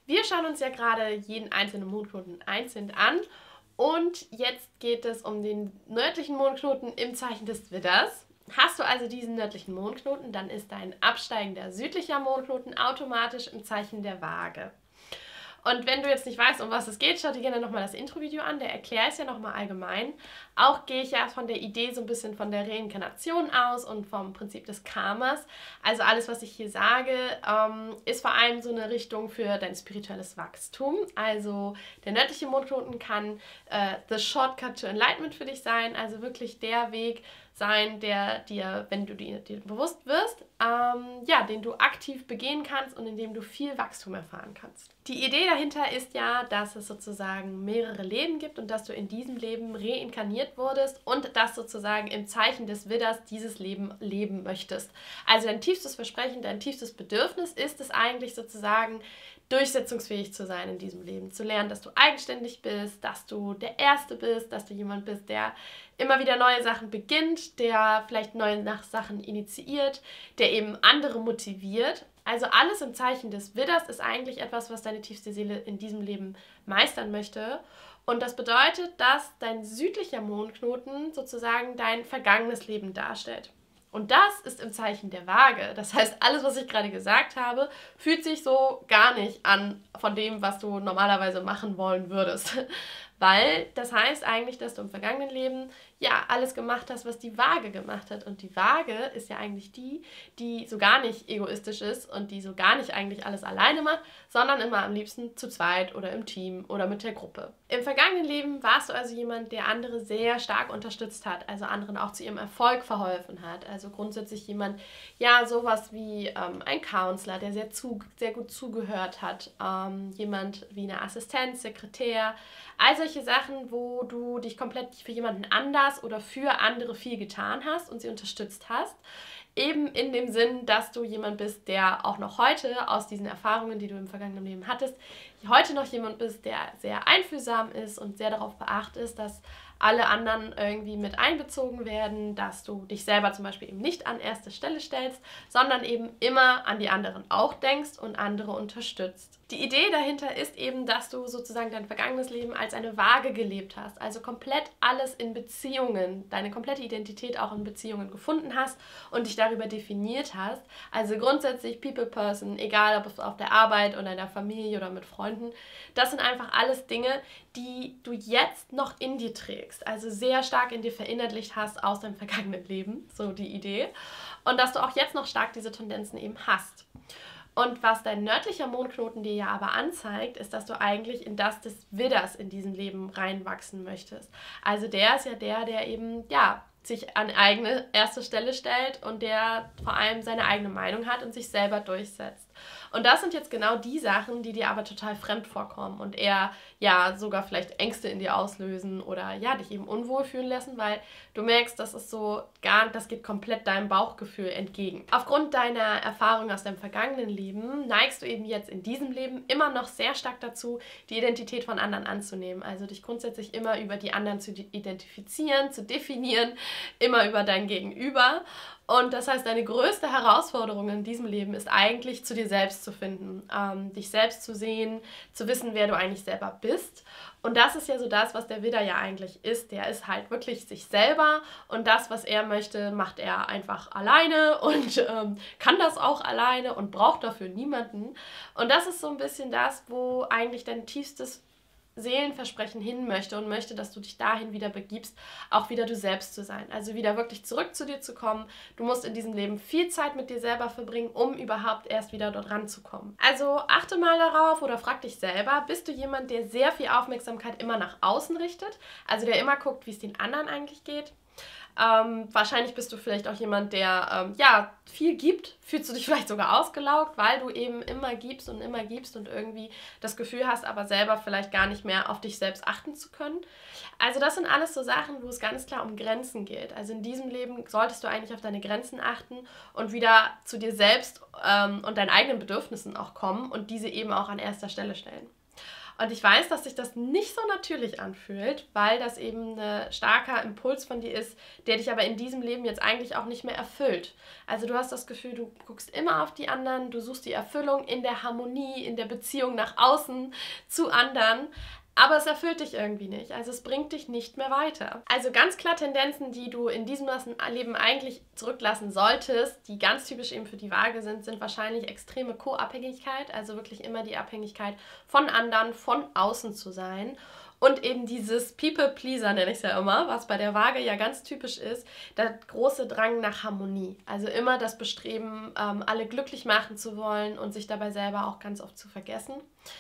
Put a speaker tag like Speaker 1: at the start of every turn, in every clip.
Speaker 1: Wir schauen uns ja gerade jeden einzelnen Mondknoten einzeln an und jetzt geht es um den nördlichen Mondknoten im Zeichen des Widders. Hast du also diesen nördlichen Mondknoten, dann ist dein absteigender südlicher Mondknoten automatisch im Zeichen der Waage. Und wenn du jetzt nicht weißt, um was es geht, schau dir gerne nochmal das Intro-Video an, der erklärt es ja nochmal allgemein. Auch gehe ich ja von der Idee so ein bisschen von der Reinkarnation aus und vom Prinzip des Karmas. Also alles, was ich hier sage, ist vor allem so eine Richtung für dein spirituelles Wachstum. Also der nördliche Mondknoten kann the shortcut to enlightenment für dich sein, also wirklich der Weg sein, der dir, wenn du dir bewusst wirst, den du aktiv begehen kannst und in dem du viel Wachstum erfahren kannst. Die Idee dahinter ist ja, dass es sozusagen mehrere Leben gibt und dass du in diesem Leben reinkarniert wurdest und dass sozusagen im Zeichen des Widders dieses Leben leben möchtest. Also dein tiefstes Versprechen, dein tiefstes Bedürfnis ist es eigentlich sozusagen, durchsetzungsfähig zu sein in diesem Leben, zu lernen, dass du eigenständig bist, dass du der Erste bist, dass du jemand bist, der immer wieder neue Sachen beginnt, der vielleicht neue Sachen initiiert, der eben andere motiviert. Also alles im Zeichen des Widders ist eigentlich etwas, was deine tiefste Seele in diesem Leben meistern möchte. Und das bedeutet, dass dein südlicher Mondknoten sozusagen dein vergangenes Leben darstellt. Und das ist im Zeichen der Waage. Das heißt, alles, was ich gerade gesagt habe, fühlt sich so gar nicht an von dem, was du normalerweise machen wollen würdest. Weil das heißt eigentlich, dass du im vergangenen Leben ja alles gemacht hast, was die Waage gemacht hat. Und die Waage ist ja eigentlich die so gar nicht egoistisch ist und die so gar nicht eigentlich alles alleine macht, sondern immer am liebsten zu zweit oder im Team oder mit der Gruppe. Im vergangenen Leben warst du also jemand, der andere sehr stark unterstützt hat, also anderen auch zu ihrem Erfolg verholfen hat. Also grundsätzlich jemand, ja, sowas wie ein Counselor, der sehr gut zugehört hat, jemand wie eine Assistenz, Sekretär, all solche Sachen, wo du dich komplett für jemanden anders oder für andere viel getan hast und sie unterstützt hast. Eben in dem Sinn, dass du jemand bist, der auch noch heute aus diesen Erfahrungen, die du im vergangenen Leben hattest, heute noch jemand bist, der sehr einfühlsam ist und sehr darauf beachtet ist, dass alle anderen irgendwie mit einbezogen werden, dass du dich selber zum Beispiel eben nicht an erste Stelle stellst, sondern eben immer an die anderen auch denkst und andere unterstützt. Die Idee dahinter ist eben, dass du sozusagen dein vergangenes Leben als eine Waage gelebt hast, also komplett alles in Beziehungen, deine komplette Identität auch in Beziehungen gefunden hast und dich darüber definiert hast. Also grundsätzlich People-Person, egal ob es auf der Arbeit oder in der Familie oder mit Freunden, das sind einfach alles Dinge, die du jetzt noch in dir trägst, also sehr stark in dir verinnerlicht hast aus deinem vergangenen Leben, so die Idee, und dass du auch jetzt noch stark diese Tendenzen eben hast. Und was dein nördlicher Mondknoten dir ja aber anzeigt, ist, dass du eigentlich in das des Widders in diesem Leben reinwachsen möchtest. Also der ist ja der eben, ja, sich an eigene erste Stelle stellt und der vor allem seine eigene Meinung hat und sich selber durchsetzt. Und das sind jetzt genau die Sachen, die dir aber total fremd vorkommen und eher ja sogar vielleicht Ängste in dir auslösen oder ja dich eben unwohl fühlen lassen, weil du merkst, das ist so das geht komplett deinem Bauchgefühl entgegen. Aufgrund deiner Erfahrung aus deinem vergangenen Leben neigst du eben jetzt in diesem Leben immer noch sehr stark dazu, die Identität von anderen anzunehmen. Also dich grundsätzlich immer über die anderen zu identifizieren, zu definieren, immer über dein Gegenüber. Und das heißt, deine größte Herausforderung in diesem Leben ist eigentlich, zu dir selbst zu finden, dich selbst zu sehen, zu wissen, wer du eigentlich selber bist. Und das ist ja so das, was der Widder ja eigentlich ist. Der ist halt wirklich sich selber und das, was er möchte, macht er einfach alleine und kann das auch alleine und braucht dafür niemanden. Und das ist so ein bisschen das, wo eigentlich dein tiefstes Seelenversprechen hin möchte und möchte, dass du dich dahin wieder begibst, auch wieder du selbst zu sein. Also wieder wirklich zurück zu dir zu kommen. Du musst in diesem Leben viel Zeit mit dir selber verbringen, um überhaupt erst wieder dort ranzukommen. Also achte mal darauf oder frag dich selber, bist du jemand, der sehr viel Aufmerksamkeit immer nach außen richtet? Also der immer guckt, wie es den anderen eigentlich geht? Wahrscheinlich bist du vielleicht auch jemand, der viel gibt. Fühlst du dich vielleicht sogar ausgelaugt, weil du eben immer gibst und irgendwie das Gefühl hast, aber selber vielleicht gar nicht mehr auf dich selbst achten zu können. Also das sind alles so Sachen, wo es ganz klar um Grenzen geht. Also in diesem Leben solltest du eigentlich auf deine Grenzen achten und wieder zu dir selbst und deinen eigenen Bedürfnissen auch kommen und diese eben auch an erster Stelle stellen. Und ich weiß, dass sich das nicht so natürlich anfühlt, weil das eben ein starker Impuls von dir ist, der dich aber in diesem Leben jetzt eigentlich auch nicht mehr erfüllt. Also du hast das Gefühl, du guckst immer auf die anderen, du suchst die Erfüllung in der Harmonie, in der Beziehung nach außen zu anderen. Aber es erfüllt dich irgendwie nicht. Also es bringt dich nicht mehr weiter. Also ganz klar Tendenzen, die du in diesem Leben eigentlich zurücklassen solltest, die ganz typisch eben für die Waage sind wahrscheinlich extreme Co-Abhängigkeit. Also wirklich immer die Abhängigkeit von anderen, von außen zu sein. Und eben dieses People-Pleaser, nenne ich es ja immer, was bei der Waage ja ganz typisch ist, der große Drang nach Harmonie. Also immer das Bestreben, alle glücklich machen zu wollen und sich dabei selber auch ganz oft zu vergessen.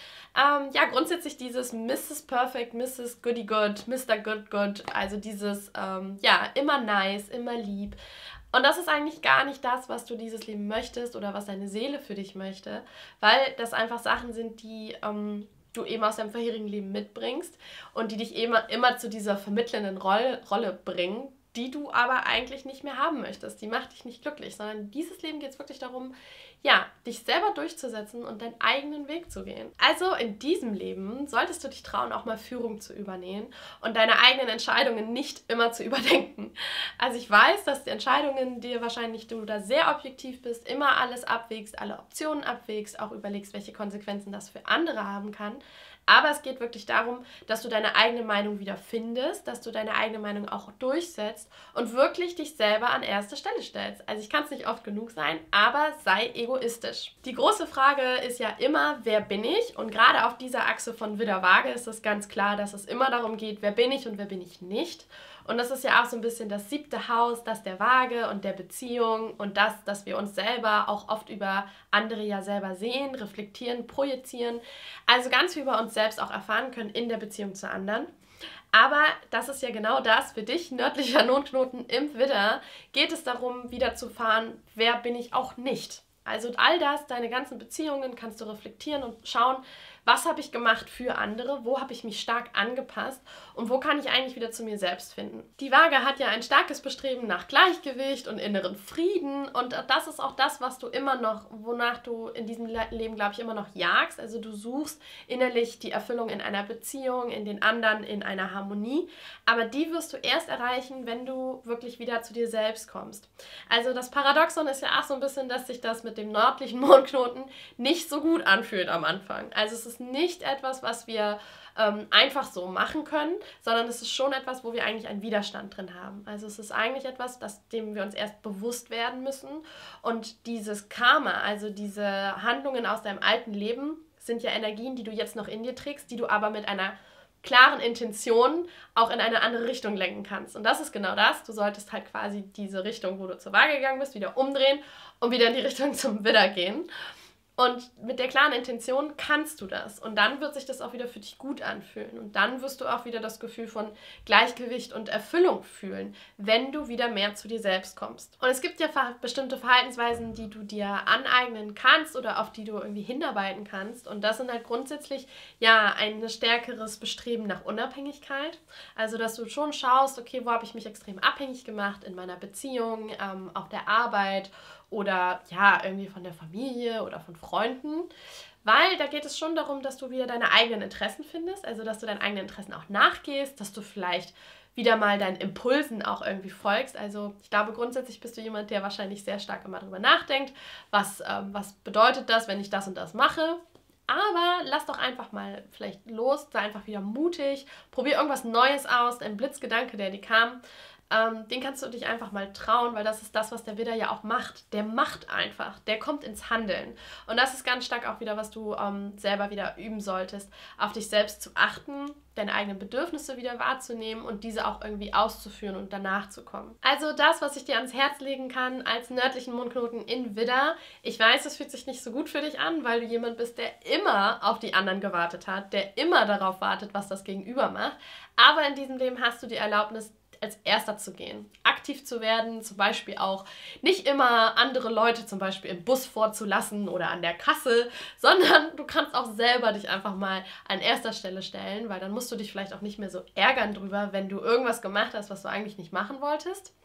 Speaker 1: Ja, grundsätzlich dieses Mrs. Perfect, Mrs. Goody Good, Mr. Good Good, also dieses, ja, immer nice, immer lieb. Und das ist eigentlich gar nicht das, was du dieses Leben möchtest oder was deine Seele für dich möchte, weil das einfach Sachen sind, die du eben aus deinem vorherigen Leben mitbringst und die dich eben immer zu dieser vermittelnden Rolle bringen, die du aber eigentlich nicht mehr haben möchtest. Die macht dich nicht glücklich, sondern dieses Leben geht es wirklich darum, ja, dich selber durchzusetzen und deinen eigenen Weg zu gehen. Also in diesem Leben solltest du dich trauen, auch mal Führung zu übernehmen und deine eigenen Entscheidungen nicht immer zu überdenken. Also ich weiß, dass die Entscheidungen dir wahrscheinlich, du da sehr objektiv bist, immer alles abwägst, alle Optionen abwägst, auch überlegst, welche Konsequenzen das für andere haben kann. Aber es geht wirklich darum, dass du deine eigene Meinung wieder findest, dass du deine eigene Meinung auch durchsetzt und wirklich dich selber an erste Stelle stellst. Also ich kann es nicht oft genug sein, aber sei egoistisch. Die große Frage ist ja immer, wer bin ich? Und gerade auf dieser Achse von Widder-Waage ist es ganz klar, dass es immer darum geht, wer bin ich und wer bin ich nicht. Und das ist ja auch so ein bisschen das 7. Haus, das der Waage und der Beziehung und das, dass wir uns selber auch oft über andere ja selber sehen, reflektieren, projizieren. Also ganz viel über uns selbst auch erfahren können in der Beziehung zu anderen. Aber das ist ja genau das, für dich, nördlicher Mondknoten im Widder, geht es darum, wieder zu fahren, wer bin ich auch nicht. Also all das, deine ganzen Beziehungen kannst du reflektieren und schauen, was habe ich gemacht für andere, wo habe ich mich stark angepasst und wo kann ich eigentlich wieder zu mir selbst finden. Die Waage hat ja ein starkes Bestreben nach Gleichgewicht und inneren Frieden und das ist auch das, was du immer noch, wonach du in diesem Leben, glaube ich, immer noch jagst. Also du suchst innerlich die Erfüllung in einer Beziehung, in den anderen, in einer Harmonie, aber die wirst du erst erreichen, wenn du wirklich wieder zu dir selbst kommst. Also das Paradoxon ist ja auch so ein bisschen, dass sich das mit dem nördlichen Mondknoten nicht so gut anfühlt am Anfang. Also es ist nicht etwas, was wir einfach so machen können, sondern es ist schon etwas, wo wir eigentlich einen Widerstand drin haben. Also es ist eigentlich etwas, dem wir uns erst bewusst werden müssen. Und dieses Karma, also diese Handlungen aus deinem alten Leben, sind ja Energien, die du jetzt noch in dir trägst, die du aber mit einer klaren Intention auch in eine andere Richtung lenken kannst. Und das ist genau das. Du solltest halt quasi diese Richtung, wo du zur Waage gegangen bist, wieder umdrehen und wieder in die Richtung zum Widder gehen. Und mit der klaren Intention kannst du das. Und dann wird sich das auch wieder für dich gut anfühlen. Und dann wirst du auch wieder das Gefühl von Gleichgewicht und Erfüllung fühlen, wenn du wieder mehr zu dir selbst kommst. Und es gibt ja bestimmte Verhaltensweisen, die du dir aneignen kannst oder auf die du irgendwie hinarbeiten kannst. Und das sind halt grundsätzlich ja ein stärkeres Bestreben nach Unabhängigkeit. Also, dass du schon schaust, okay, wo habe ich mich extrem abhängig gemacht in meiner Beziehung, auf der Arbeit oder ja, irgendwie von der Familie oder von Freunden, weil da geht es schon darum, dass du wieder deine eigenen Interessen findest, also dass du deinen eigenen Interessen auch nachgehst, dass du vielleicht wieder mal deinen Impulsen auch irgendwie folgst. Also ich glaube, grundsätzlich bist du jemand, der wahrscheinlich sehr stark immer darüber nachdenkt, was bedeutet das, wenn ich das und das mache. Aber lass doch einfach mal vielleicht los, sei einfach wieder mutig, probier irgendwas Neues aus, ein Blitzgedanke, der dir kam. Den kannst du dich einfach mal trauen, weil das ist das, was der Widder ja auch macht. Der macht einfach, der kommt ins Handeln. Und das ist ganz stark auch wieder, was du selber wieder üben solltest, auf dich selbst zu achten, deine eigenen Bedürfnisse wieder wahrzunehmen und diese auch irgendwie auszuführen und danach zu kommen. Also das, was ich dir ans Herz legen kann als nördlichen Mondknoten in Widder. Ich weiß, es fühlt sich nicht so gut für dich an, weil du jemand bist, der immer auf die anderen gewartet hat, der immer darauf wartet, was das Gegenüber macht. Aber in diesem Leben hast du die Erlaubnis, als Erster zu gehen, aktiv zu werden, zum Beispiel auch nicht immer andere Leute zum Beispiel im Bus vorzulassen oder an der Kasse, sondern du kannst auch selber dich einfach mal an erster Stelle stellen, weil dann musst du dich vielleicht auch nicht mehr so ärgern drüber, wenn du irgendwas gemacht hast, was du eigentlich nicht machen wolltest.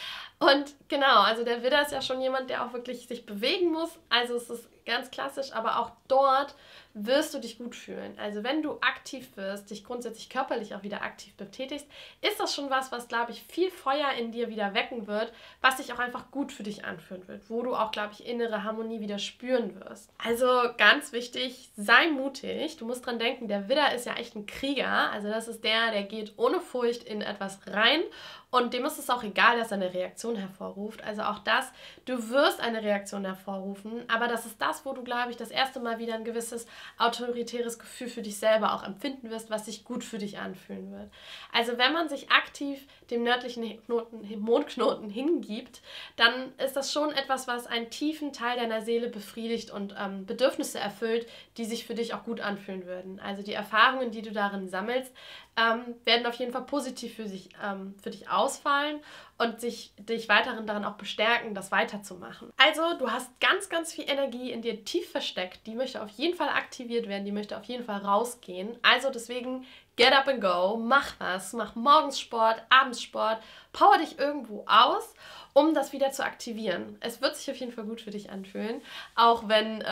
Speaker 1: Und genau, also der Widder ist ja schon jemand, der auch wirklich sich bewegen muss, also es ist ganz klassisch, aber auch dort wirst du dich gut fühlen. Also wenn du aktiv wirst, dich grundsätzlich körperlich auch wieder aktiv betätigst, ist das schon was, glaube ich, viel Feuer in dir wieder wecken wird, was sich auch einfach gut für dich anfühlen wird, wo du auch, glaube ich, innere Harmonie wieder spüren wirst. Also ganz wichtig, sei mutig. Du musst dran denken, der Widder ist ja echt ein Krieger. Also das ist der geht ohne Furcht in etwas rein und dem ist es auch egal, dass er eine Reaktion hervorruft. Also auch das, du wirst eine Reaktion hervorrufen, aber das ist das, wo du, glaube ich, das erste Mal wieder ein gewisses autoritäres Gefühl für dich selber auch empfinden wirst, was sich gut für dich anfühlen wird. Also wenn man sich aktiv dem nördlichen Mondknoten hingibt, dann ist das schon etwas, was einen tiefen Teil deiner Seele befriedigt und Bedürfnisse erfüllt, die sich für dich auch gut anfühlen würden. Also die Erfahrungen, die du darin sammelst, werden auf jeden Fall positiv für dich ausfallen und dich weiterhin darin auch bestärken, das weiterzumachen. Also du hast ganz, ganz viel Energie in dir tief versteckt. Die möchte auf jeden Fall aktiviert werden, die möchte auf jeden Fall rausgehen. Also deswegen get up and go, mach was, mach morgens Sport, abends Sport, power dich irgendwo aus, um das wieder zu aktivieren. Es wird sich auf jeden Fall gut für dich anfühlen, auch wenn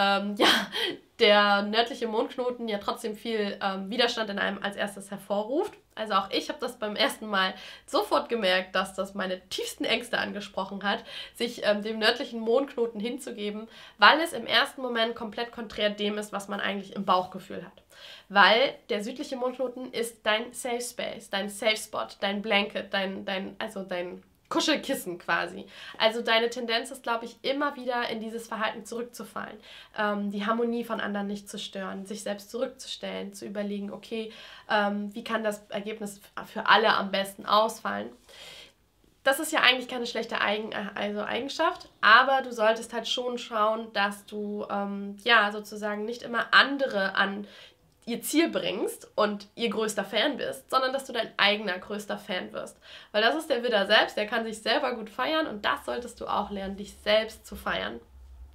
Speaker 1: der nördliche Mondknoten ja trotzdem viel Widerstand in einem als erstes hervorruft. Also auch ich habe das beim ersten Mal sofort gemerkt, dass das meine tiefsten Ängste angesprochen hat, sich dem nördlichen Mondknoten hinzugeben, weil es im ersten Moment komplett konträr dem ist, was man eigentlich im Bauchgefühl hat. Weil der südliche Mondknoten ist dein Safe Space, dein Safe Spot, dein Blanket, dein Kuschelkissen quasi. Also deine Tendenz ist, glaube ich, immer wieder in dieses Verhalten zurückzufallen. Die Harmonie von anderen nicht zu stören, sich selbst zurückzustellen, zu überlegen, okay, wie kann das Ergebnis für alle am besten ausfallen. Das ist ja eigentlich keine schlechte Eigenschaft, aber du solltest halt schon schauen, dass du sozusagen nicht immer andere an ihr Ziel bringst und ihr größter Fan bist, sondern dass du dein eigener größter Fan wirst. Weil das ist der Widder selbst, der kann sich selber gut feiern und das solltest du auch lernen, dich selbst zu feiern.